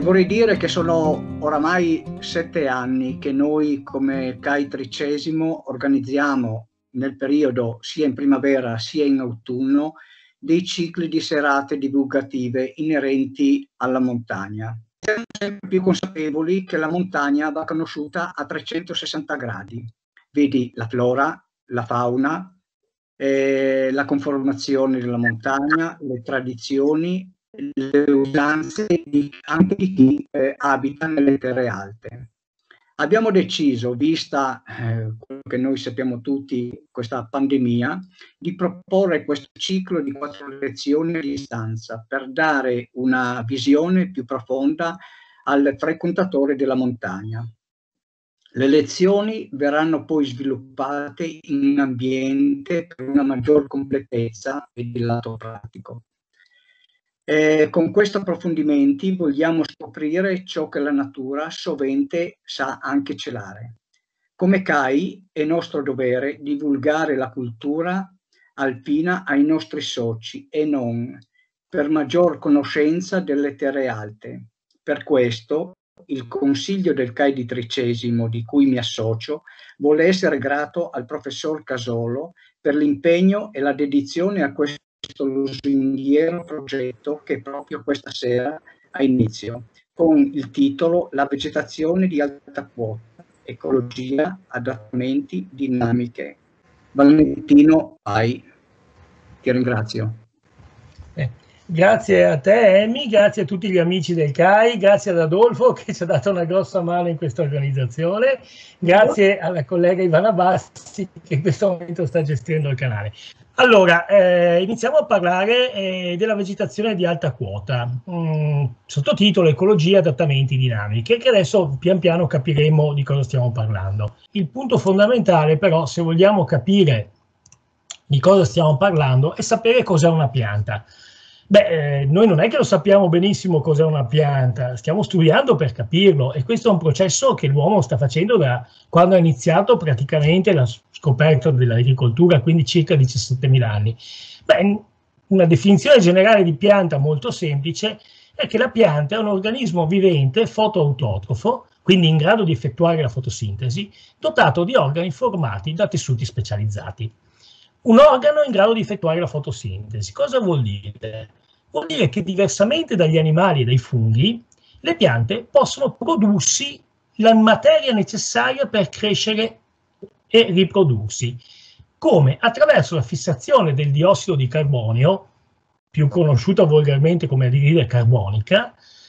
vorrei dire che sono oramai 7 anni che noi come CAI XIII organizziamo nel periodo sia in primavera sia in autunno dei cicli di serate divulgative inerenti alla montagna. Siamo sempre più consapevoli che la montagna va conosciuta a 360 gradi. Vedi la flora, la fauna, la conformazione della montagna, le tradizioni, le usanze anche di chi abita nelle terre alte. Abbiamo deciso, vista quello che noi sappiamo tutti, questa pandemia, di proporre questo ciclo di 4 lezioni a distanza per dare una visione più profonda al frequentatore della montagna. Le lezioni verranno poi sviluppate in un ambiente per una maggior completezza e di lato pratico. Con questi approfondimenti vogliamo scoprire ciò che la natura sovente sa anche celare. Come CAI è nostro dovere divulgare la cultura alpina ai nostri soci e non, per maggior conoscenza delle terre alte. Per questo il Consiglio del CAI di XIII, di cui mi associo, vuole essere grato al professor Casolo per l'impegno e la dedizione a questo lusinghiero progetto che proprio questa sera ha inizio, con il titolo La vegetazione di alta quota, ecologia, adattamenti, dinamiche. Valentino Pai, ti ringrazio. Grazie a te Emi, grazie a tutti gli amici del CAI, grazie ad Adolfo che ci ha dato una grossa mano in questa organizzazione, grazie alla collega Ivana Bassi che in questo momento sta gestendo il canale. Allora, iniziamo a parlare della vegetazione di alta quota, sottotitolo Ecologia, adattamenti, dinamiche, che adesso pian piano capiremo di cosa stiamo parlando. Il punto fondamentale però, se vogliamo capire di cosa stiamo parlando, è sapere cos'è una pianta. Beh, noi non è che lo sappiamo benissimo cos'è una pianta, stiamo studiando per capirlo e questo è un processo che l'uomo sta facendo da quando ha iniziato praticamente la scoperta dell'agricoltura, quindi circa 17.000 anni. Beh, una definizione generale di pianta molto semplice è che la pianta è un organismo vivente fotoautotrofo, quindi in grado di effettuare la fotosintesi, dotato di organi formati da tessuti specializzati. Un organo in grado di effettuare la fotosintesi. Cosa vuol dire? Vuol dire che diversamente dagli animali e dai funghi, le piante possono prodursi la materia necessaria per crescere e riprodursi. Come? Attraverso la fissazione del diossido di carbonio, più conosciuta volgarmente come anidride carbonica,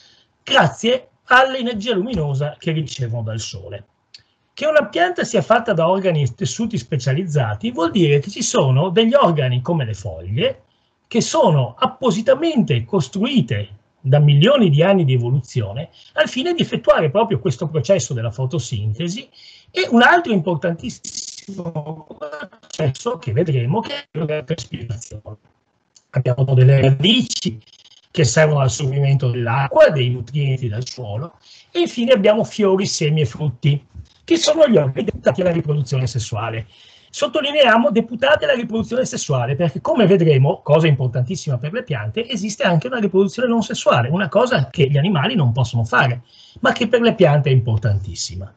grazie all'energia luminosa che ricevono dal sole. Che una pianta sia fatta da organi e tessuti specializzati vuol dire che ci sono degli organi come le foglie che sono appositamente costruite da milioni di anni di evoluzione al fine di effettuare proprio questo processo della fotosintesi e un altro importantissimo processo che vedremo che è quello della traspirazione. Abbiamo delle radici che servono al assorbimento dell'acqua, dei nutrienti dal suolo e infine abbiamo fiori, semi e frutti che sono gli organi deputati alla riproduzione sessuale. Sottolineiamo deputati alla riproduzione sessuale perché, come vedremo, cosa importantissima per le piante, esiste anche una riproduzione non sessuale, una cosa che gli animali non possono fare, ma che per le piante è importantissima.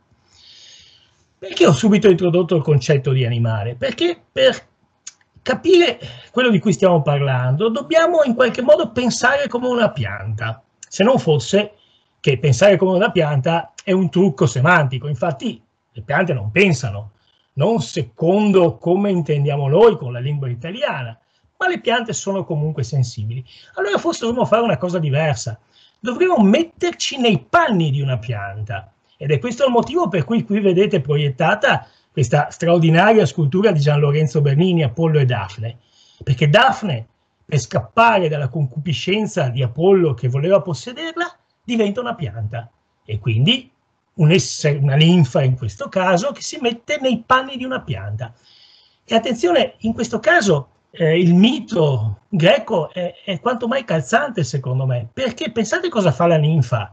Perché ho subito introdotto il concetto di animale? Perché per capire quello di cui stiamo parlando dobbiamo in qualche modo pensare come una pianta, se non fosse che pensare come una pianta è un trucco semantico. Infatti le piante non pensano, non secondo come intendiamo noi con la lingua italiana, ma le piante sono comunque sensibili. Allora forse dovremmo fare una cosa diversa, dovremmo metterci nei panni di una pianta ed è questo il motivo per cui qui vedete proiettata questa straordinaria scultura di Gian Lorenzo Bernini, Apollo e Dafne, perché Dafne, per scappare dalla concupiscenza di Apollo che voleva possederla, diventa una pianta e quindi un essere, una ninfa in questo caso, che si mette nei panni di una pianta. E attenzione, in questo caso il mito greco è quanto mai calzante secondo me, perché pensate cosa fa la ninfa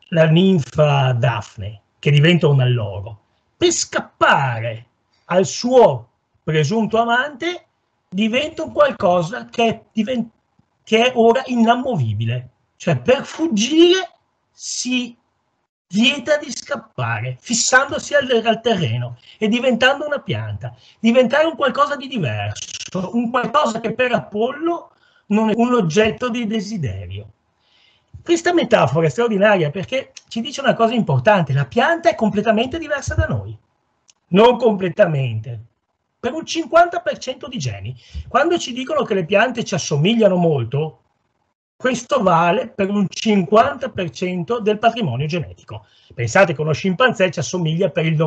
Dafne, che diventa un alloro. Per scappare al suo presunto amante diventa un qualcosa che è ora inamovibile, cioè per fuggire si vieta di scappare, fissandosi al terreno e diventando una pianta, diventare un qualcosa di diverso, un qualcosa che per Apollo non è un oggetto di desiderio. Questa metafora è straordinaria perché ci dice una cosa importante: la pianta è completamente diversa da noi, non completamente, per un 50% di geni. Quando ci dicono che le piante ci assomigliano molto, questo vale per un 50% del patrimonio genetico. Pensate che uno scimpanzé ci assomiglia per il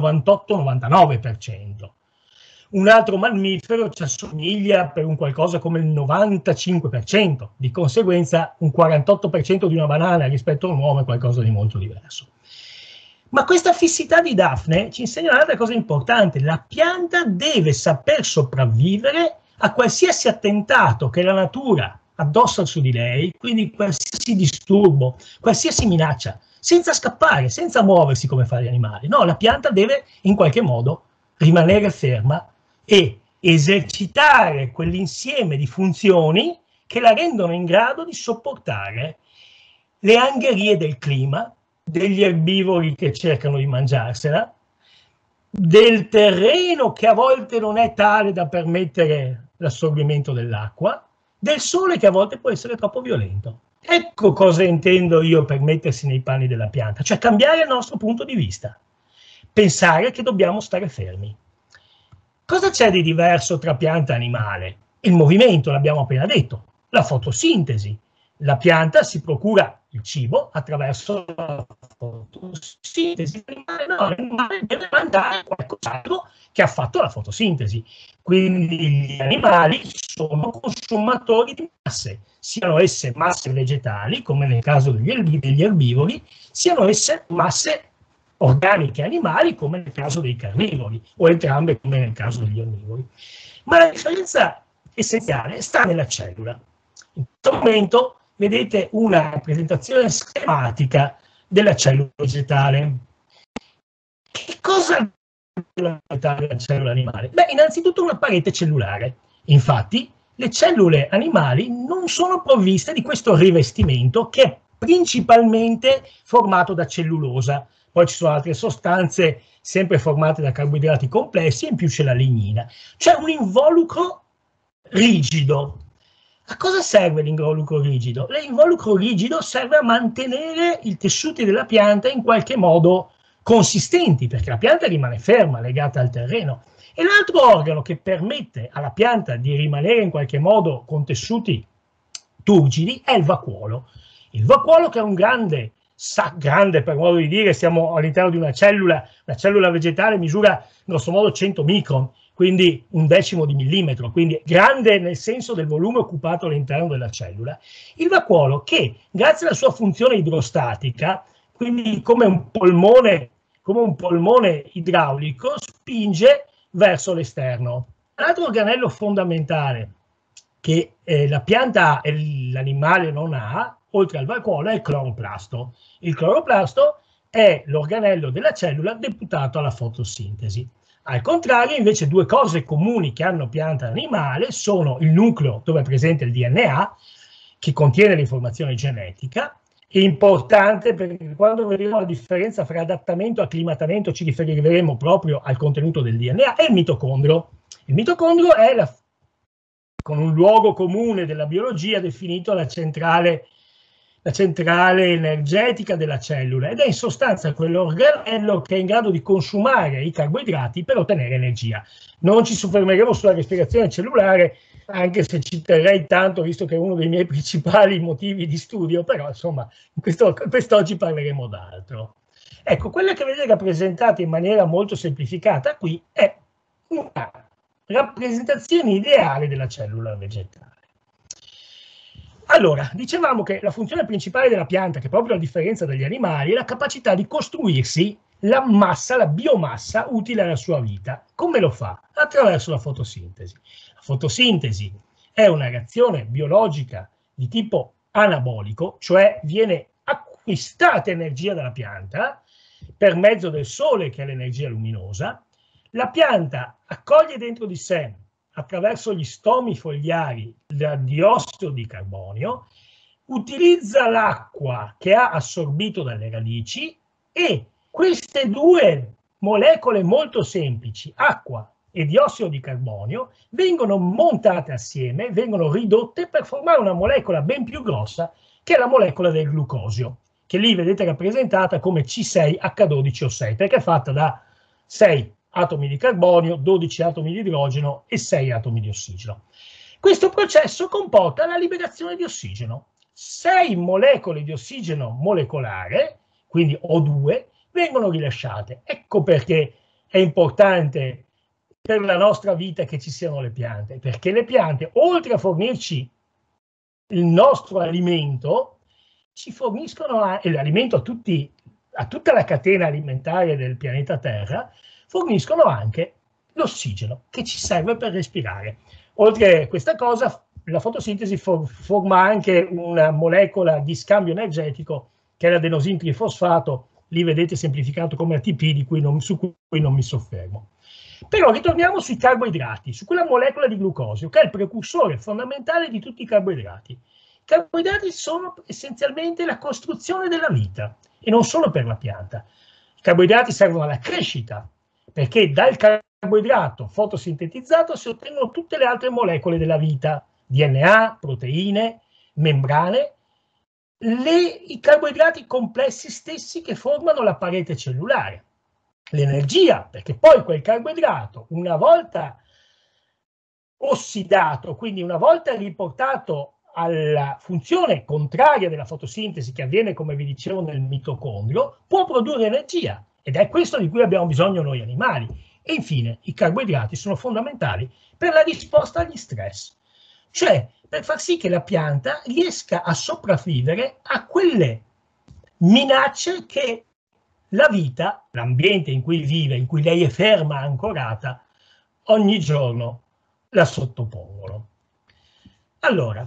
98-99%. Un altro mammifero ci assomiglia per un qualcosa come il 95%, di conseguenza un 48% di una banana rispetto a un uomo è qualcosa di molto diverso. Ma questa fissità di Daphne ci insegna un'altra cosa importante: la pianta deve saper sopravvivere a qualsiasi attentato che la natura addossa su di lei, quindi qualsiasi disturbo, qualsiasi minaccia, senza scappare, senza muoversi come fanno gli animali. No, la pianta deve in qualche modo rimanere ferma e esercitare quell'insieme di funzioni che la rendono in grado di sopportare le angherie del clima, degli erbivori che cercano di mangiarsela, del terreno che a volte non è tale da permettere l'assorbimento dell'acqua, del sole che a volte può essere troppo violento. Ecco cosa intendo io per mettersi nei panni della pianta, cioè cambiare il nostro punto di vista, pensare che dobbiamo stare fermi. Cosa c'è di diverso tra pianta e animale? Il movimento, l'abbiamo appena detto, la fotosintesi. La pianta si procura il cibo attraverso la fotosintesi. L'animale deve mangiare qualcos'altro che ha fatto la fotosintesi. Quindi gli animali sono consumatori di masse, siano esse masse vegetali, come nel caso degli erbivori, siano esse masse organiche animali, come nel caso dei carnivori, o entrambe come nel caso degli onnivori. Ma la differenza essenziale sta nella cellula. In questo momento vedete una rappresentazione schematica della cellula vegetale. Che cosa è la cellula animale? Beh, innanzitutto una parete cellulare. Infatti, le cellule animali non sono provviste di questo rivestimento che è principalmente formato da cellulosa. Poi ci sono altre sostanze sempre formate da carboidrati complessi e in più c'è la lignina. C'è un involucro rigido. A cosa serve l'involucro rigido? L'involucro rigido serve a mantenere i tessuti della pianta in qualche modo consistenti, perché la pianta rimane ferma, legata al terreno. E l'altro organo che permette alla pianta di rimanere in qualche modo con tessuti turgidi è il vacuolo. Il vacuolo, che è un grande per modo di dire, siamo all'interno di una cellula vegetale misura grosso modo 100 micron, quindi 1/10 di millimetro, quindi grande nel senso del volume occupato all'interno della cellula. Il vacuolo, che grazie alla sua funzione idrostatica, quindi come un polmone idraulico, spinge verso l'esterno. L'altro organello fondamentale che la pianta e l'animale non ha, oltre al vacuolo, è il cloroplasto. Il cloroplasto è l'organello della cellula deputato alla fotosintesi. Al contrario, invece, due cose comuni che hanno pianta e animale sono il nucleo, dove è presente il DNA, che contiene l'informazione genetica. È importante perché quando vedremo la differenza fra adattamento e acclimatamento ci riferiremo proprio al contenuto del DNA, e il mitocondrio. Il mitocondrio è con un luogo comune della biologia definito la centrale energetica della cellula, ed è in sostanza quell'organello che è in grado di consumare i carboidrati per ottenere energia. Non ci soffermeremo sulla respirazione cellulare, anche se ci terrei tanto, visto che è uno dei miei principali motivi di studio, però insomma quest'oggi parleremo d'altro. Ecco, quella che vedete rappresentata in maniera molto semplificata qui è una rappresentazione ideale della cellula vegetale. Allora, dicevamo che la funzione principale della pianta, che proprio a differenza degli animali, è la capacità di costruirsi la massa, la biomassa utile alla sua vita. Come lo fa? Attraverso la fotosintesi. La fotosintesi è una reazione biologica di tipo anabolico, cioè viene acquistata energia dalla pianta per mezzo del sole, che è l'energia luminosa. La pianta accoglie dentro di sé, attraverso gli stomi fogliari, il diossido di carbonio, utilizza l'acqua che ha assorbito dalle radici e queste due molecole molto semplici, acqua e diossido di carbonio, vengono montate assieme, vengono ridotte per formare una molecola ben più grossa che è la molecola del glucosio, che lì vedete rappresentata come C6H12O6, perché è fatta da 6 atomi di carbonio, 12 atomi di idrogeno e 6 atomi di ossigeno. Questo processo comporta la liberazione di ossigeno. 6 molecole di ossigeno molecolare, quindi O2, vengono rilasciate. Ecco perché è importante per la nostra vita che ci siano le piante, perché le piante, oltre a fornirci il nostro alimento, ci forniscono l'alimento a tutta la catena alimentare del pianeta Terra, forniscono anche l'ossigeno che ci serve per respirare. Oltre a questa cosa, la fotosintesi forma anche una molecola di scambio energetico che è l'adenosin trifosfato, lì vedete semplificato come ATP, su cui non mi soffermo. Però ritorniamo sui carboidrati, su quella molecola di glucosio, che è il precursore fondamentale di tutti i carboidrati. I carboidrati sono essenzialmente la costruzione della vita, e non solo per la pianta. I carboidrati servono alla crescita, perché dal carboidrato fotosintetizzato si ottengono tutte le altre molecole della vita, DNA, proteine, membrane, i carboidrati complessi stessi che formano la parete cellulare. L'energia, perché poi quel carboidrato, una volta ossidato, quindi una volta riportato alla funzione contraria della fotosintesi che avviene, come vi dicevo, nel mitocondrio, può produrre energia, ed è questo di cui abbiamo bisogno noi animali. E infine i carboidrati sono fondamentali per la risposta agli stress, cioè per far sì che la pianta riesca a sopravvivere a quelle minacce che la vita, l'ambiente in cui vive, in cui lei è ferma, ancorata, ogni giorno la sottopongono. Allora,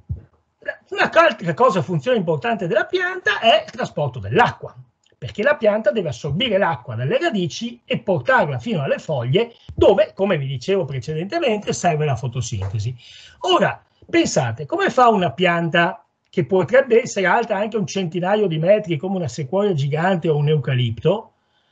un'altra cosa, funzione importante della pianta è il trasporto dell'acqua, perché la pianta deve assorbire l'acqua dalle radici e portarla fino alle foglie, dove, come vi dicevo precedentemente, serve la fotosintesi. Ora, pensate, come fa una pianta che potrebbe essere alta anche un centinaio di metri, come una sequoia gigante o un eucalipto,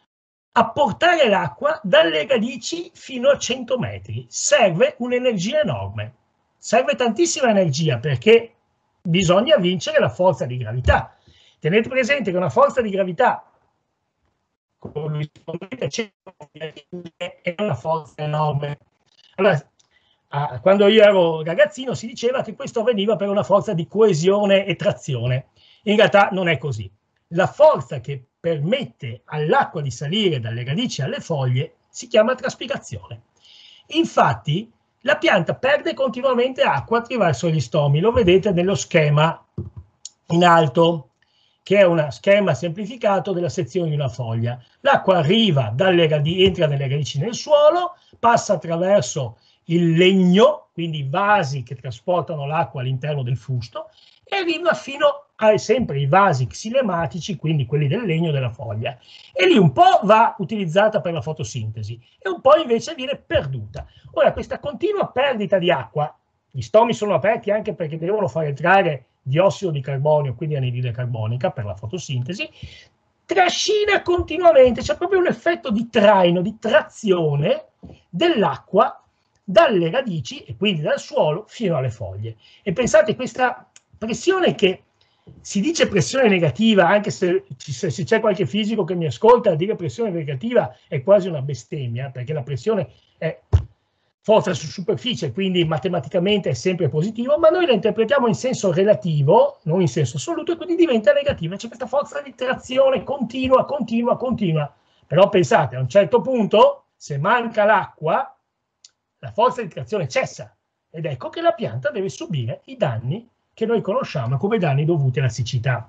a portare l'acqua dalle radici fino a 100 metri? Serve un'energia enorme. Serve tantissima energia perché bisogna vincere la forza di gravità. Tenete presente che una forza di gravità corrispondente a 100 metri è una forza enorme. Allora, quando io ero ragazzino si diceva che questo avveniva per una forza di coesione e trazione. In realtà non è così. La forza che permette all'acqua di salire dalle radici alle foglie si chiama traspirazione. Infatti la pianta perde continuamente acqua attraverso gli stomi, lo vedete nello schema in alto, che è uno schema semplificato della sezione di una foglia. L'acqua arriva entra dalle radici nel suolo, passa attraverso il legno, quindi i vasi che trasportano l'acqua all'interno del fusto, e arriva fino a sempre i vasi xilematici, quindi quelli del legno della foglia. E lì un po' va utilizzata per la fotosintesi e un po' invece viene perduta. Ora, questa continua perdita di acqua, gli stomi sono aperti anche perché devono far entrare diossido di carbonio, quindi anidride carbonica per la fotosintesi, trascina continuamente, c'è proprio un effetto di traino, di trazione dell'acqua dalle radici e quindi dal suolo fino alle foglie. E pensate, questa pressione, che si dice pressione negativa, anche se c'è qualche fisico che mi ascolta, a dire pressione negativa è quasi una bestemmia, perché la pressione è forza su superficie, quindi matematicamente è sempre positivo, ma noi la interpretiamo in senso relativo, non in senso assoluto, e quindi diventa negativa. C'è questa forza di trazione continua, continua, continua. Però pensate, a un certo punto, se manca l'acqua, la forza di trazione cessa, ed ecco che la pianta deve subire i danni che noi conosciamo come danni dovuti alla siccità.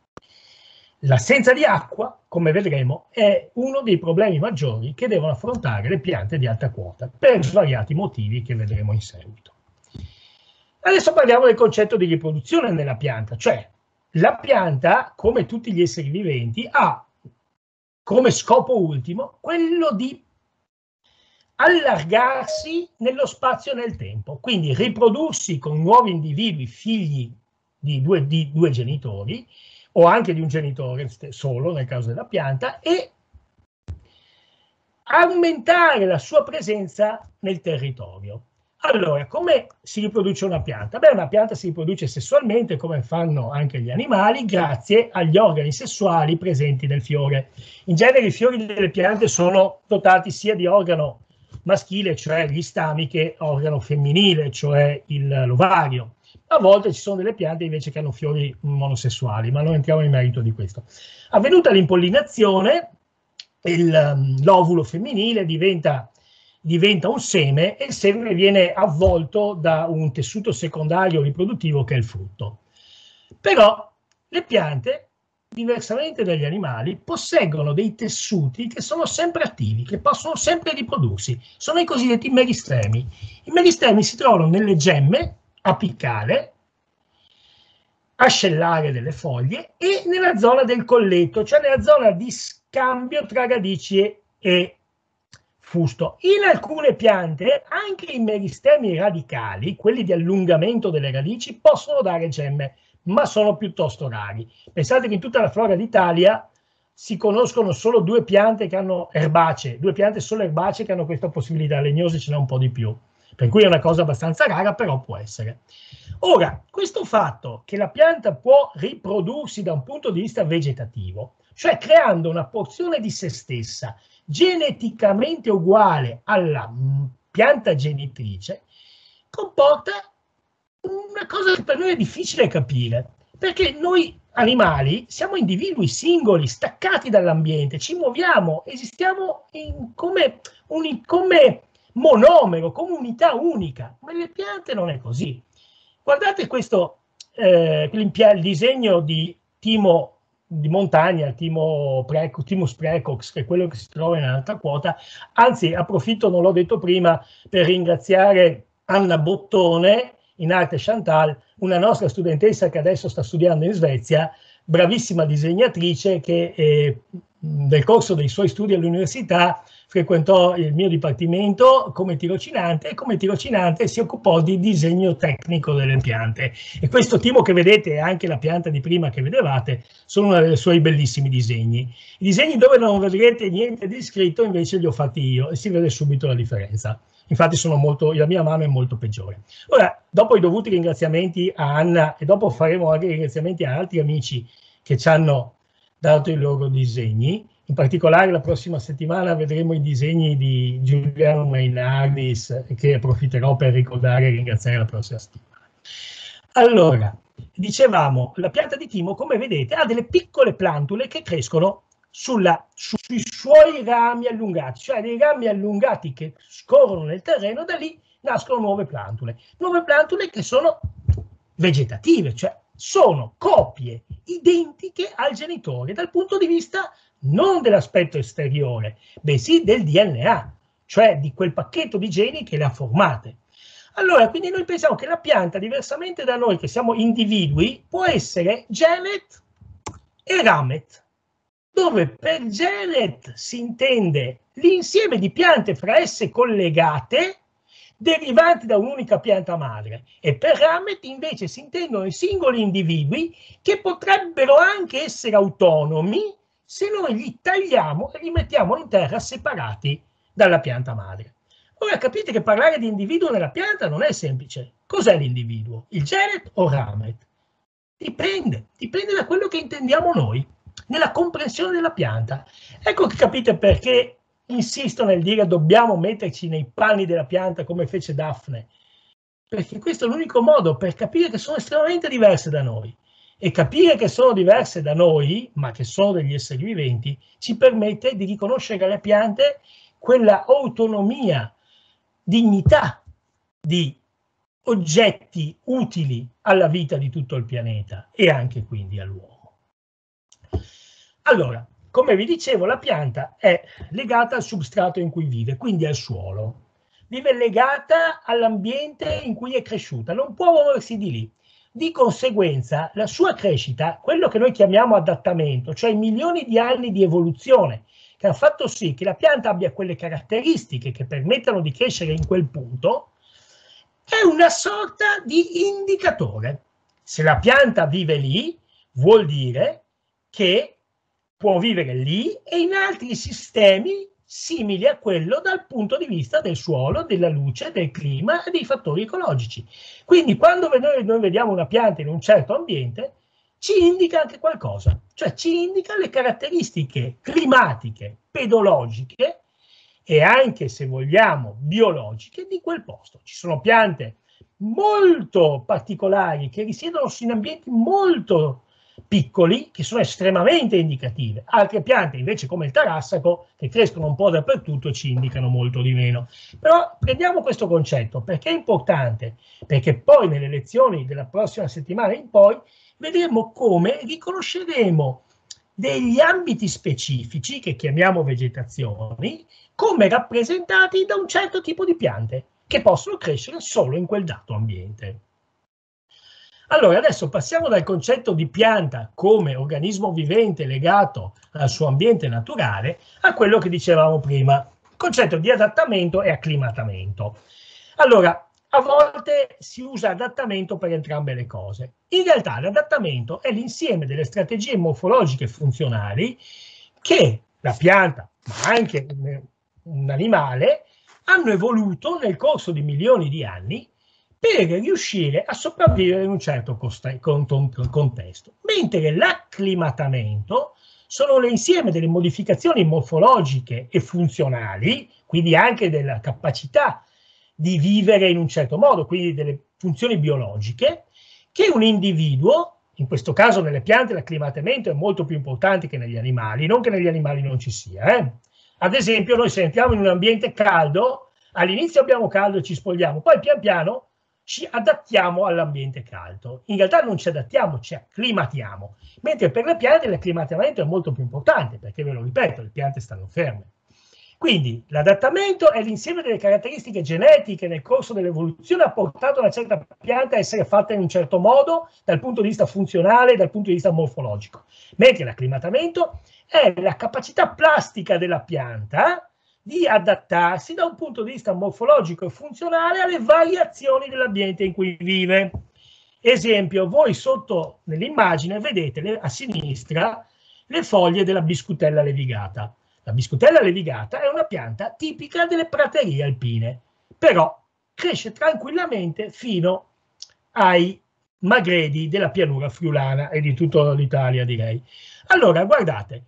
L'assenza di acqua, come vedremo, è uno dei problemi maggiori che devono affrontare le piante di alta quota, per svariati motivi che vedremo in seguito. Adesso parliamo del concetto di riproduzione nella pianta, cioè la pianta, come tutti gli esseri viventi, ha come scopo ultimo quello di allargarsi nello spazio e nel tempo, quindi riprodursi con nuovi individui, figli di due genitori, o anche di un genitore solo nel caso della pianta, e aumentare la sua presenza nel territorio. Allora, come si riproduce una pianta? Beh, una pianta si riproduce sessualmente, come fanno anche gli animali, grazie agli organi sessuali presenti nel fiore. In genere i fiori delle piante sono dotati sia di organo maschile, cioè gli stami, che organo femminile, cioè l'ovario. A volte ci sono delle piante invece che hanno fiori monosessuali, ma non entriamo nel merito di questo. Avvenuta l'impollinazione, l'ovulo femminile diventa un seme, e il seme viene avvolto da un tessuto secondario riproduttivo che è il frutto. Però le piante, diversamente dagli animali, posseggono dei tessuti che sono sempre attivi, che possono sempre riprodursi. Sono i cosiddetti meristemi. I meristemi si trovano nelle gemme apicale, ascellare delle foglie, e nella zona del colletto, cioè nella zona di scambio tra radici e fusto. In alcune piante anche i meristemi radicali, quelli di allungamento delle radici, possono dare gemme, ma sono piuttosto rari. Pensate che in tutta la flora d'Italia si conoscono solo due piante che hanno erbacee, due piante solo erbacee che hanno questa possibilità, legnose ce n'è un po' di più, per cui è una cosa abbastanza rara, però può essere. Ora, questo fatto che la pianta può riprodursi da un punto di vista vegetativo, cioè creando una porzione di se stessa geneticamente uguale alla pianta genitrice, comporta una cosa che per noi è difficile capire, perché noi animali siamo individui singoli, staccati dall'ambiente, ci muoviamo, esistiamo come monomero, come unità unica, ma le piante non è così. Guardate questo, il disegno di timo di montagna, Thymus praecox, che è quello che si trova in alta quota. Anzi, approfitto, non l'ho detto prima, per ringraziare Anna Bottone, in arte Chantal, una nostra studentessa che adesso sta studiando in Svezia, bravissima disegnatrice, che nel corso dei suoi studi all'università frequentò il mio dipartimento come tirocinante, e come tirocinante si occupò di disegno tecnico delle piante. E questo timo che vedete, e anche la pianta di prima che vedevate, sono uno dei suoi bellissimi disegni. I disegni dove non vedrete niente di scritto invece li ho fatti io, e si vede subito la differenza. Infatti la mia mano è molto peggiore. Ora, dopo i dovuti ringraziamenti a Anna, e dopo faremo anche ringraziamenti a altri amici che ci hanno dato i loro disegni, in particolare la prossima settimana vedremo i disegni di Giuliano Mainardis, che approfitterò per ricordare e ringraziare la prossima settimana. Allora, dicevamo, la pianta di timo, come vedete, ha delle piccole plantule che crescono sui suoi rami allungati, cioè dei rami allungati che scorrono nel terreno, da lì nascono nuove plantule che sono vegetative, cioè sono copie identiche al genitore dal punto di vista non dell'aspetto esteriore, bensì del DNA, cioè di quel pacchetto di geni che le ha formate. Allora, quindi noi pensiamo che la pianta, diversamente da noi che siamo individui, può essere genet e ramet, dove per genet si intende l'insieme di piante fra esse collegate derivanti da un'unica pianta madre, e per ramet invece si intendono i singoli individui che potrebbero anche essere autonomi se noi li tagliamo e li mettiamo in terra separati dalla pianta madre. Ora capite che parlare di individuo nella pianta non è semplice. Cos'è l'individuo? Il genet o ramet? Dipende da quello che intendiamo noi nella comprensione della pianta. Ecco che capite perché insisto nel dire dobbiamo metterci nei panni della pianta come fece Daphne, perché questo è l'unico modo per capire che sono estremamente diverse da noi, e capire che sono diverse da noi, ma che sono degli esseri viventi, ci permette di riconoscere alle piante quella autonomia, dignità di oggetti utili alla vita di tutto il pianeta e anche quindi all'uomo. Allora, come vi dicevo, la pianta è legata al substrato in cui vive, quindi al suolo. Vive legata all'ambiente in cui è cresciuta, non può muoversi di lì. Di conseguenza, la sua crescita, quello che noi chiamiamo adattamento, cioè i milioni di anni di evoluzione, che hanno fatto sì che la pianta abbia quelle caratteristiche che permettano di crescere in quel punto, è una sorta di indicatore. Se la pianta vive lì, vuol dire che può vivere lì e in altri sistemi simili a quello dal punto di vista del suolo, della luce, del clima e dei fattori ecologici. Quindi quando noi vediamo una pianta in un certo ambiente, ci indica anche qualcosa, cioè ci indica le caratteristiche climatiche, pedologiche e anche, se vogliamo, biologiche di quel posto. Ci sono piante molto particolari che risiedono in ambienti molto piccoli, che sono estremamente indicative. Altre piante invece, come il tarassaco, che crescono un po' dappertutto, ci indicano molto di meno. Però prendiamo questo concetto perché è importante, perché poi nelle lezioni della prossima settimana in poi vedremo come riconosceremo degli ambiti specifici, che chiamiamo vegetazioni, come rappresentati da un certo tipo di piante, che possono crescere solo in quel dato ambiente. Allora, adesso passiamo dal concetto di pianta come organismo vivente legato al suo ambiente naturale a quello che dicevamo prima, il concetto di adattamento e acclimatamento. Allora, a volte si usa adattamento per entrambe le cose. In realtà l'adattamento è l'insieme delle strategie morfologiche e funzionali che la pianta, ma anche un animale, hanno evoluto nel corso di milioni di anni per riuscire a sopravvivere in un certo contesto. Mentre l'acclimatamento sono l'insieme delle modificazioni morfologiche e funzionali, quindi anche della capacità di vivere in un certo modo, quindi delle funzioni biologiche, che un individuo, in questo caso nelle piante l'acclimatamento è molto più importante che negli animali, non che negli animali non ci sia. Ad esempio, noi se entriamo in un ambiente caldo, all'inizio abbiamo caldo e ci spogliamo, poi pian piano ci adattiamo all'ambiente caldo. In realtà non ci adattiamo, ci acclimatiamo, mentre per le piante l'acclimatamento è molto più importante, perché ve lo ripeto, le piante stanno ferme. Quindi l'adattamento è l'insieme delle caratteristiche genetiche nel corso dell'evoluzione ha portato una certa pianta a essere fatta in un certo modo dal punto di vista funzionale e dal punto di vista morfologico, mentre l'acclimatamento è la capacità plastica della pianta di adattarsi da un punto di vista morfologico e funzionale alle variazioni dell'ambiente in cui vive. Esempio, voi sotto nell'immagine vedete a sinistra le foglie della biscutella levigata. La biscutella levigata è una pianta tipica delle praterie alpine, però cresce tranquillamente fino ai magredi della pianura friulana e di tutta l'Italia, direi. Allora, guardate,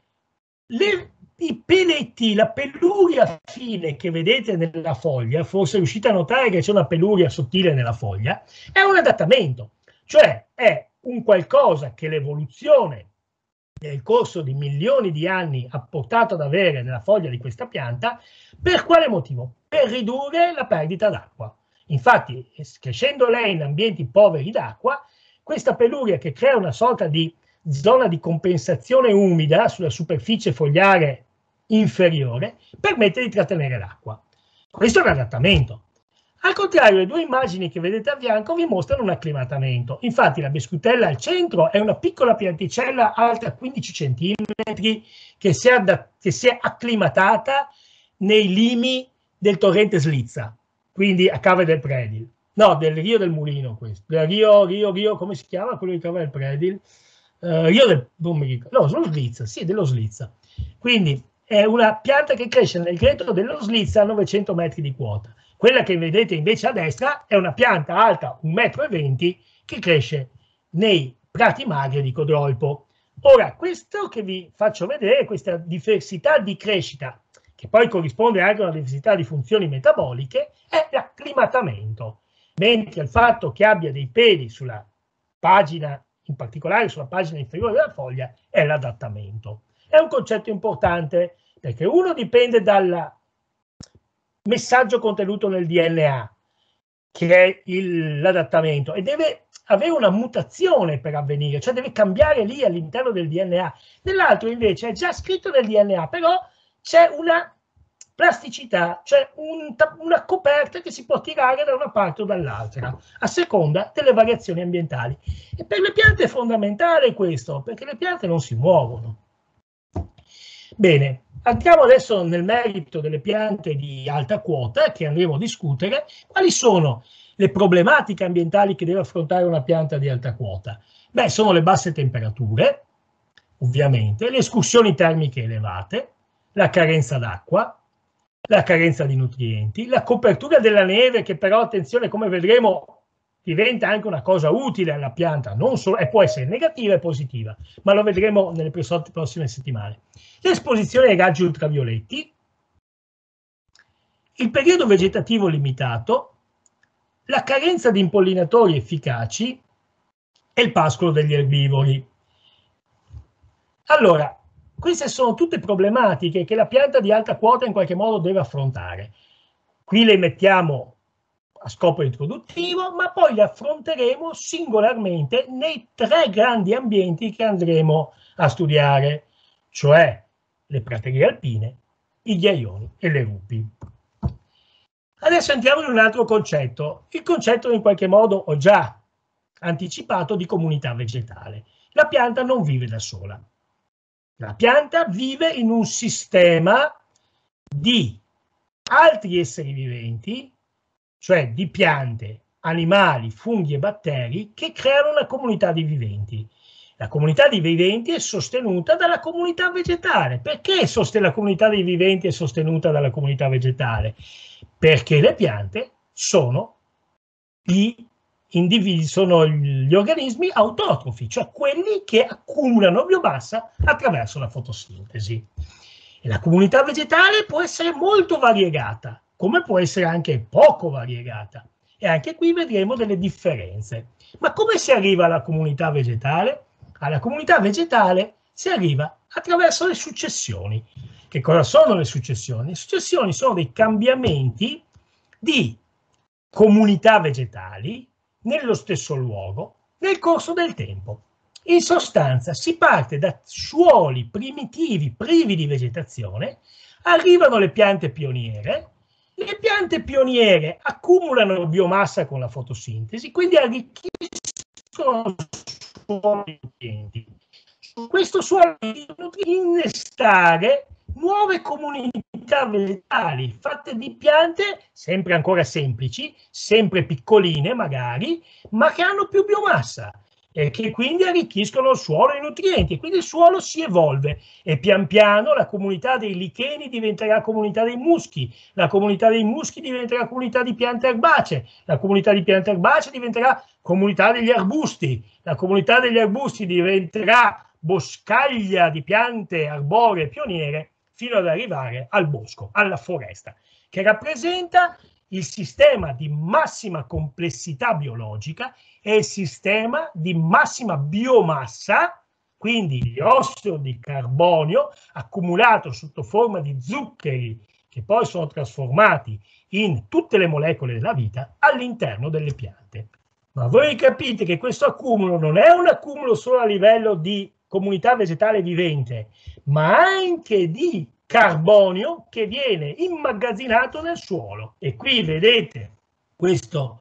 i peletti, la peluria fine che vedete nella foglia, forse riuscite a notare che c'è una peluria sottile nella foglia, è un adattamento, cioè è un qualcosa che l'evoluzione nel corso di milioni di anni ha portato ad avere nella foglia di questa pianta. Per quale motivo? Per ridurre la perdita d'acqua. Infatti, crescendo lei in ambienti poveri d'acqua, questa peluria che crea una sorta di zona di compensazione umida sulla superficie fogliare inferiore permette di trattenere l'acqua. Questo è un adattamento. Al contrario, le due immagini che vedete a fianco vi mostrano un acclimatamento. Infatti la biscutella al centro è una piccola pianticella alta 15 cm che si è acclimatata nei limi del torrente Slizza, quindi a cave del Predil. No, del Rio del Mulino questo. Del Rio, come si chiama quello di cave del Predil? Rio del... non mi ricordo. No, lo Slizza, sì, dello Slizza. Quindi è una pianta che cresce nel greto dello Slizza a 900 metri di quota. Quella che vedete invece a destra è una pianta alta 1,20 m che cresce nei prati magri di Codroipo. Ora, questo che vi faccio vedere, questa diversità di crescita, che poi corrisponde anche a una diversità di funzioni metaboliche, è l'acclimatamento. Mentre il fatto che abbia dei peli sulla pagina, in particolare sulla pagina inferiore della foglia, è l'adattamento. È un concetto importante perché uno dipende dal messaggio contenuto nel DNA, che è l'adattamento, e deve avere una mutazione per avvenire, cioè deve cambiare lì all'interno del DNA. Nell'altro invece è già scritto nel DNA, però c'è una plasticità, cioè una coperta che si può tirare da una parte o dall'altra, a seconda delle variazioni ambientali. E per le piante è fondamentale questo, perché le piante non si muovono. Bene. Entriamo adesso nel merito delle piante di alta quota che andremo a discutere. Quali sono le problematiche ambientali che deve affrontare una pianta di alta quota? Beh, sono le basse temperature, ovviamente, le escursioni termiche elevate, la carenza d'acqua, la carenza di nutrienti, la copertura della neve, che però, attenzione, come vedremo, diventa anche una cosa utile alla pianta, non solo, e può essere negativa e positiva, ma lo vedremo nelle prossime settimane. L'esposizione ai raggi ultravioletti, il periodo vegetativo limitato, la carenza di impollinatori efficaci e il pascolo degli erbivori. Allora, queste sono tutte problematiche che la pianta di alta quota in qualche modo deve affrontare. Qui le mettiamo a scopo introduttivo, ma poi le affronteremo singolarmente nei 3 grandi ambienti che andremo a studiare, cioè le praterie alpine, i ghiaioni e le rupi. Adesso entriamo in un altro concetto, il concetto in qualche modo ho già anticipato di comunità vegetale. La pianta non vive da sola. La pianta vive in un sistema di altri esseri viventi, cioè di piante, animali, funghi e batteri, che creano una comunità di viventi. La comunità di viventi è sostenuta dalla comunità vegetale. Perché la comunità dei viventi è sostenuta dalla comunità vegetale? Perché le piante sono gli organismi autotrofi, cioè quelli che accumulano biomassa attraverso la fotosintesi. E la comunità vegetale può essere molto variegata, come può essere anche poco variegata. E anche qui vedremo delle differenze. Ma come si arriva alla comunità vegetale? Alla comunità vegetale si arriva attraverso le successioni. Che cosa sono le successioni? Le successioni sono dei cambiamenti di comunità vegetali nello stesso luogo nel corso del tempo. In sostanza si parte da suoli primitivi privi di vegetazione, arrivano le piante pioniere accumulano biomassa con la fotosintesi, quindi arricchiscono suoli nutrienti. Su questo suolo innestare nuove comunità vegetali fatte di piante sempre ancora semplici, sempre piccoline magari, ma che hanno più biomassa e che quindi arricchiscono il suolo di nutrienti, quindi il suolo si evolve e pian piano la comunità dei licheni diventerà comunità dei muschi, la comunità dei muschi diventerà comunità di piante erbacee, la comunità di piante erbacee diventerà comunità degli arbusti, la comunità degli arbusti diventerà boscaglia di piante arboree pioniere, fino ad arrivare al bosco, alla foresta, che rappresenta il sistema di massima complessità biologica e il sistema di massima biomassa, quindi gli ossidi di carbonio accumulato sotto forma di zuccheri che poi sono trasformati in tutte le molecole della vita all'interno delle piante. Ma voi capite che questo accumulo non è un accumulo solo a livello di comunità vegetale vivente, ma anche di carbonio che viene immagazzinato nel suolo. E qui vedete questo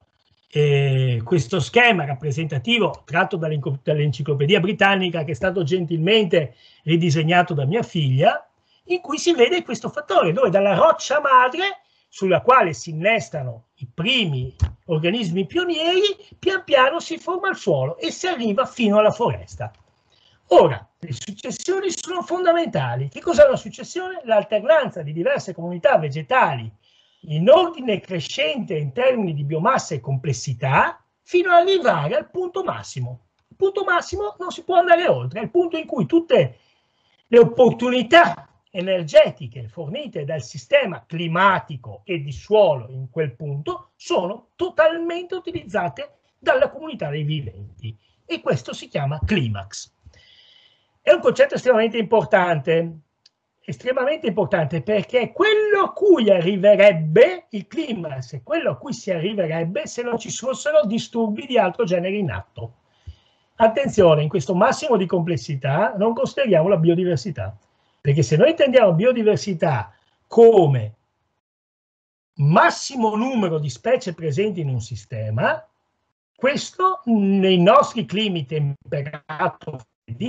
schema rappresentativo tratto dall'Enciclopedia Britannica, che è stato gentilmente ridisegnato da mia figlia, in cui si vede questo fattore, dove dalla roccia madre, sulla quale si innestano i primi organismi pionieri, pian piano si forma il suolo e si arriva fino alla foresta. Ora, le successioni sono fondamentali. Che cos'è una successione? L'alternanza di diverse comunità vegetali in ordine crescente in termini di biomassa e complessità fino ad arrivare al punto massimo. Il punto massimo non si può andare oltre, è il punto in cui tutte le opportunità energetiche fornite dal sistema climatico e di suolo in quel punto sono totalmente utilizzate dalla comunità dei viventi. E questo si chiama climax. È un concetto estremamente importante perché è quello a cui arriverebbe il climax, è quello a cui si arriverebbe se non ci fossero disturbi di altro genere in atto. Attenzione, in questo massimo di complessità non consideriamo la biodiversità, perché se noi intendiamo biodiversità come massimo numero di specie presenti in un sistema, questo nei nostri climi temperati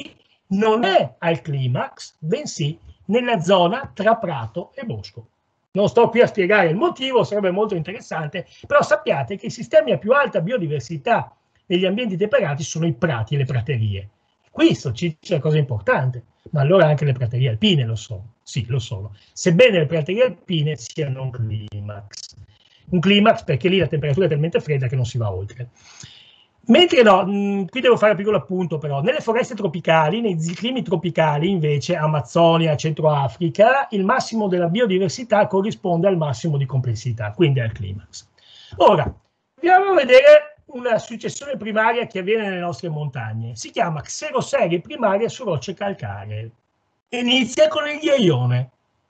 non è al climax, bensì nella zona tra prato e bosco. Non sto qui a spiegare il motivo, sarebbe molto interessante, però sappiate che i sistemi a più alta biodiversità negli ambienti temperati sono i prati e le praterie. Questo c'è una cosa importante, ma allora anche le praterie alpine lo sono. Sì, lo sono. Sebbene le praterie alpine siano un climax. Un climax perché lì la temperatura è talmente fredda che non si va oltre. Mentre no, qui devo fare un piccolo appunto però, nelle foreste tropicali, nei climi tropicali invece, Amazzonia, Centro Africa, il massimo della biodiversità corrisponde al massimo di complessità, quindi al climax. Ora, andiamo a vedere una successione primaria che avviene nelle nostre montagne. Si chiama xeroserie primaria su rocce calcaree. Inizia con il ghiaione.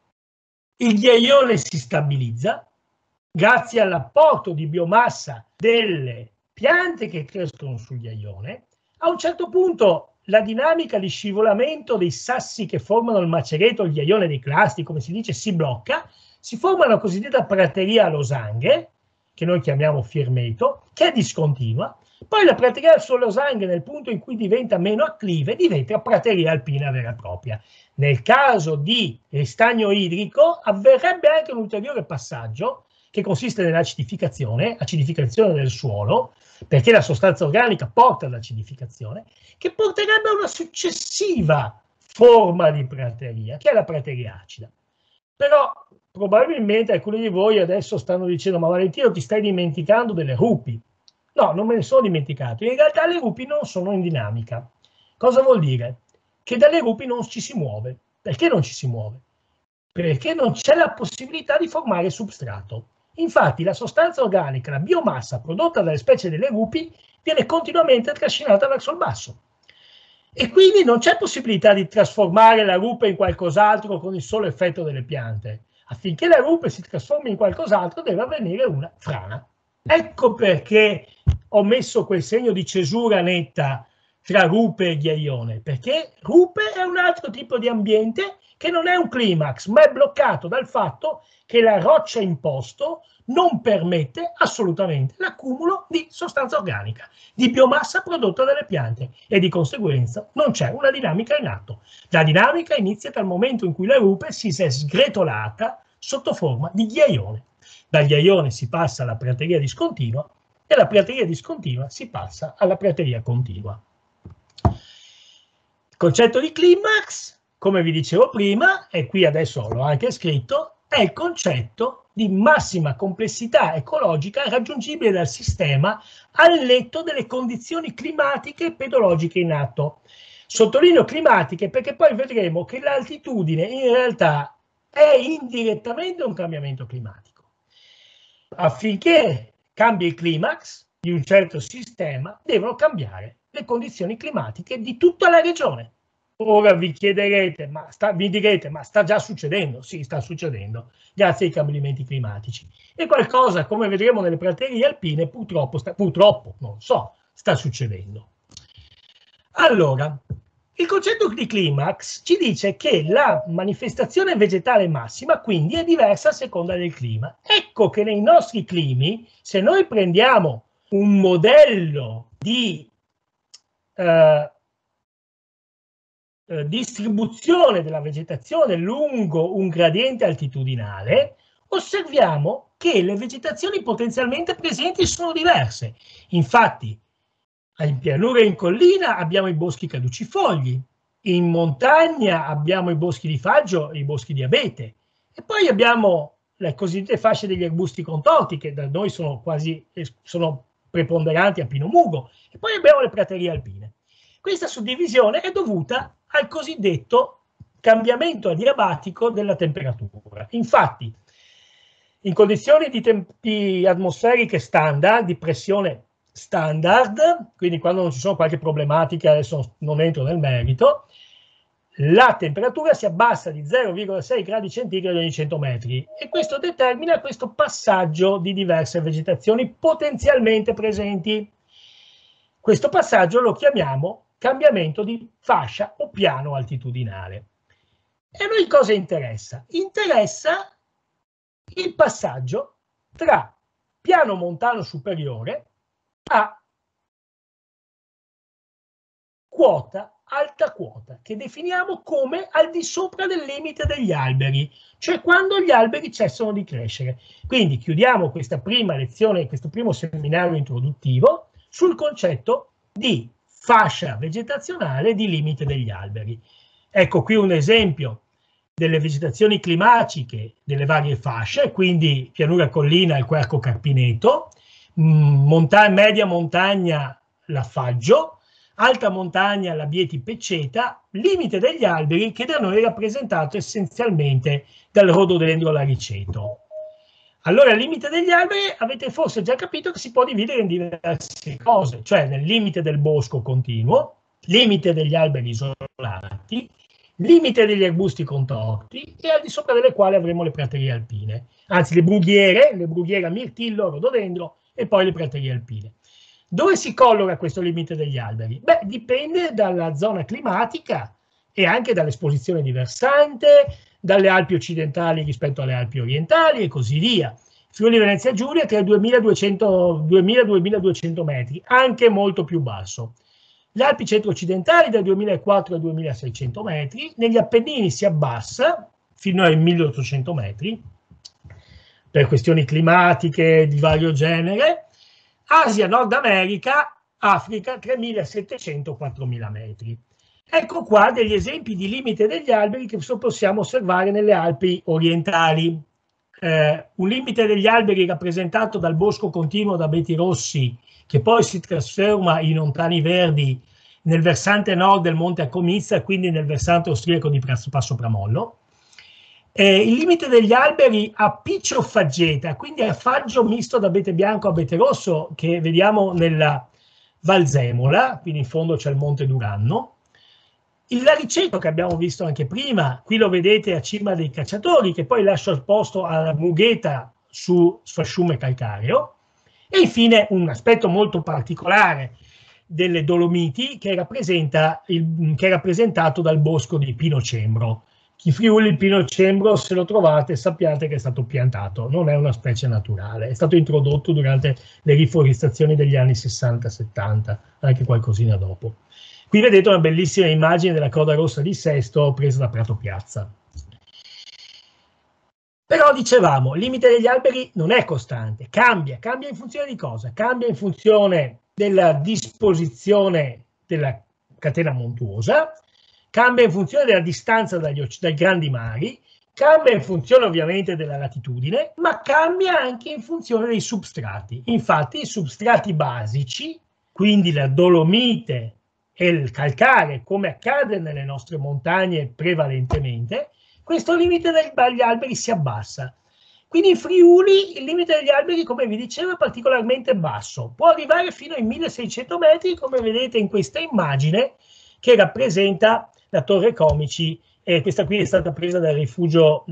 Il ghiaione si stabilizza grazie all'apporto di biomassa delle piante che crescono sul ghiaione. A un certo punto la dinamica di scivolamento dei sassi che formano il macereto, il ghiaione dei clasti, come si dice, si blocca, si forma una cosiddetta prateria a losanghe, che noi chiamiamo firmeto, che è discontinua. Poi la prateria su losanghe, nel punto in cui diventa meno acclive, diventa prateria alpina vera e propria. Nel caso di ristagno idrico avverrebbe anche un ulteriore passaggio che consiste nell'acidificazione, acidificazione del suolo, perché la sostanza organica porta all'acidificazione, che porterebbe a una successiva forma di prateria, che è la prateria acida. Però probabilmente alcuni di voi adesso stanno dicendo: ma Valentino, ti stai dimenticando delle rupi. No, non me ne sono dimenticato. In realtà le rupi non sono in dinamica. Cosa vuol dire? Che dalle rupi non ci si muove. Perché non ci si muove? Perché non c'è la possibilità di formare substrato. Infatti la sostanza organica, la biomassa prodotta dalle specie delle rupi, viene continuamente trascinata verso il basso. E quindi non c'è possibilità di trasformare la rupe in qualcos'altro con il solo effetto delle piante. Affinché la rupe si trasformi in qualcos'altro deve avvenire una frana. Ecco perché ho messo quel segno di cesura netta tra rupe e ghiaione, perché rupe è un altro tipo di ambiente che non è un climax, ma è bloccato dal fatto che la roccia imposto non permette assolutamente l'accumulo di sostanza organica, di biomassa prodotta dalle piante, e di conseguenza non c'è una dinamica in atto. La dinamica inizia dal momento in cui la rupe si è sgretolata sotto forma di ghiaione. Dal ghiaione si passa alla prateria discontinua e dalla prateria discontinua si passa alla prateria continua. Il concetto di climax, come vi dicevo prima, e qui adesso l'ho anche scritto, è il concetto di massima complessità ecologica raggiungibile dal sistema al netto delle condizioni climatiche e pedologiche in atto. Sottolineo climatiche perché poi vedremo che l'altitudine in realtà è indirettamente un cambiamento climatico. Affinché cambi il climax di un certo sistema, devono cambiare le condizioni climatiche di tutta la regione. Ora vi chiederete, vi direte, ma sta già succedendo? Sì, sta succedendo, grazie ai cambiamenti climatici. E qualcosa, come vedremo nelle praterie alpine, purtroppo, non so, sta succedendo. Allora, il concetto di climax ci dice che la manifestazione vegetale massima quindi è diversa a seconda del clima. Ecco che nei nostri climi, se noi prendiamo un modello di distribuzione della vegetazione lungo un gradiente altitudinale, osserviamo che le vegetazioni potenzialmente presenti sono diverse. Infatti, in pianura e in collina abbiamo i boschi caducifogli, in montagna abbiamo i boschi di faggio e i boschi di abete, e poi abbiamo le cosiddette fasce degli arbusti contorti, che da noi sono preponderanti a pino mugo, e poi abbiamo le praterie alpine. Questa suddivisione è dovuta al cosiddetto cambiamento adiabatico della temperatura. Infatti, in condizioni di atmosferiche standard, di pressione standard, quindi quando non ci sono qualche problematica, adesso non entro nel merito, la temperatura si abbassa di 0,6 gradi centigradi ogni 100 metri e questo determina questo passaggio di diverse vegetazioni potenzialmente presenti. Questo passaggio lo chiamiamo cambiamento di fascia o piano altitudinale. E a noi cosa interessa? Interessa il passaggio tra piano montano superiore a quota alta quota, che definiamo come al di sopra del limite degli alberi, cioè quando gli alberi cessano di crescere. Quindi chiudiamo questa prima lezione, questo primo seminario introduttivo sul concetto di fascia vegetazionale di limite degli alberi. Ecco qui un esempio delle vegetazioni climatiche delle fasce, quindi pianura collina il querco carpineto, media montagna l'affaggio, alta montagna l'abbieti pecceta, limite degli alberi che da noi è rappresentato essenzialmente dal rhododendro lariceto. Allora il limite degli alberi avete forse già capito che si può dividere in diverse cose, cioè nel limite del bosco continuo, limite degli alberi isolati, limite degli arbusti contorti e al di sopra delle quali avremo le praterie alpine, anzi le brughiere a mirtillo, rhododendro e poi le praterie alpine. Dove si colloca questo limite degli alberi? Beh, dipende dalla zona climatica e anche dall'esposizione di versante, dalle Alpi occidentali rispetto alle Alpi orientali e così via. Friuli Venezia Giulia tra i 2000-2200 metri, anche molto più basso. Le Alpi centro-occidentali dai 2400 ai 2600 metri, negli Appennini si abbassa fino ai 1800 metri, per questioni climatiche di vario genere. Asia, Nord America, Africa 3700-4000 metri. Ecco qua degli esempi di limite degli alberi che possiamo osservare nelle Alpi orientali. Un limite degli alberi rappresentato dal bosco continuo da abeti rossi, che poi si trasforma in ontani verdi nel versante nord del monte Accomizza, quindi nel versante austriaco di Passo Pramollo. Il limite degli alberi a piccio faggeta, quindi a faggio misto da abete bianco a abete rosso, che vediamo nella Valsemola, quindi in fondo c'è il monte Duranno. Il lariceto che abbiamo visto anche prima, qui lo vedete a cima dei Cacciatori, che poi lascia il posto alla Mugheta su sfasciume calcareo. E infine un aspetto molto particolare delle Dolomiti che è rappresentato dal bosco di Pino Cembro. In Friuli il Pino Cembro, se lo trovate, sappiate che è stato piantato, non è una specie naturale, è stato introdotto durante le riforestazioni degli anni 60-70, anche qualcosina dopo. Qui vedete una bellissima immagine della coda rossa di Sesto presa da Prato Piazza. Però dicevamo, il limite degli alberi non è costante, cambia in funzione di cosa? Cambia in funzione della disposizione della catena montuosa, cambia in funzione della distanza dai grandi mari, cambia in funzione ovviamente della latitudine, ma cambia anche in funzione dei substrati. Infatti i substrati basici, quindi la dolomite e il calcare, come accade nelle nostre montagne prevalentemente, questo limite degli alberi si abbassa. Quindi in Friuli il limite degli alberi, come vi dicevo, è particolarmente basso. Può arrivare fino ai 1600 metri, come vedete in questa immagine, che rappresenta la Torre Comici, e questa qui è stata presa dal rifugio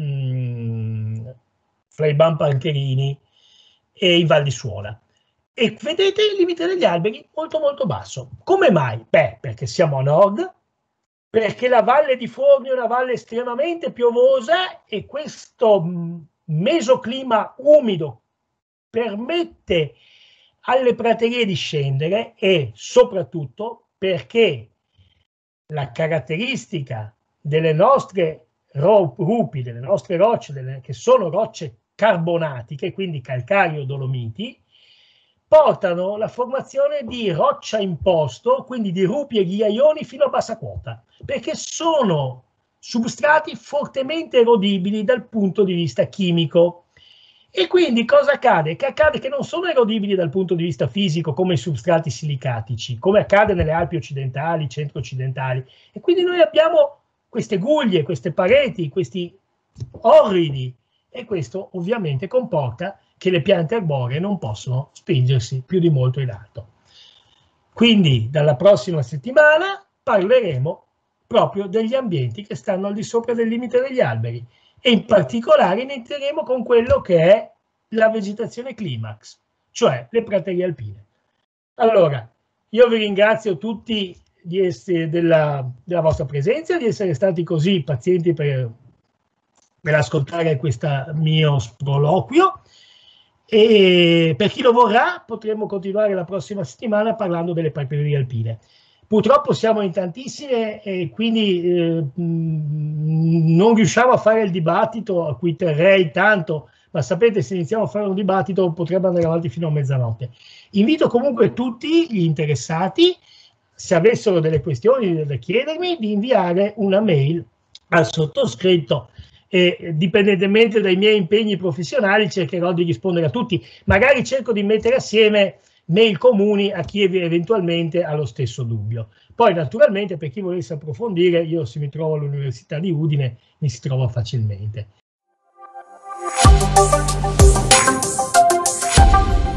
Fleiban Pancherini e in Val di Suola. E vedete il limite degli alberi molto molto basso. Come mai? Beh, perché siamo a nord, perché la Valle di Forni è una valle estremamente piovosa e questo mesoclima umido permette alle praterie di scendere, e soprattutto perché la caratteristica delle nostre rupi, delle nostre rocce, che sono rocce carbonatiche, quindi calcario-dolomiti, portano la formazione di roccia in posto, quindi di rupi e ghiaioni fino a bassa quota, perché sono substrati fortemente erodibili dal punto di vista chimico. E quindi cosa accade? Che accade che non sono erodibili dal punto di vista fisico come i substrati silicatici, come accade nelle Alpi occidentali, centro-occidentali. E quindi noi abbiamo queste guglie, queste pareti, questi orridi, e questo ovviamente comporta che le piante arboree non possono spingersi più di molto in alto. Quindi dalla prossima settimana parleremo proprio degli ambienti che stanno al di sopra del limite degli alberi, e in particolare inizieremo con quello che è la vegetazione climax, cioè le praterie alpine. Allora, io vi ringrazio tutti della vostra presenza, di essere stati così pazienti per ascoltare questo mio sproloquio, e per chi lo vorrà potremo continuare la prossima settimana parlando delle praterie alpine. Purtroppo siamo in tantissime e quindi non riusciamo a fare il dibattito a cui terrei tanto, ma sapete, se iniziamo a fare un dibattito potrebbe andare avanti fino a mezzanotte. Invito comunque tutti gli interessati, se avessero delle questioni da chiedermi, di inviare una mail al sottoscritto e dipendentemente dai miei impegni professionali cercherò di rispondere a tutti. Magari cerco di mettere assieme mail comuni a chi eventualmente ha lo stesso dubbio. Poi naturalmente per chi volesse approfondire, io se mi trovo all'Università di Udine mi si trova facilmente.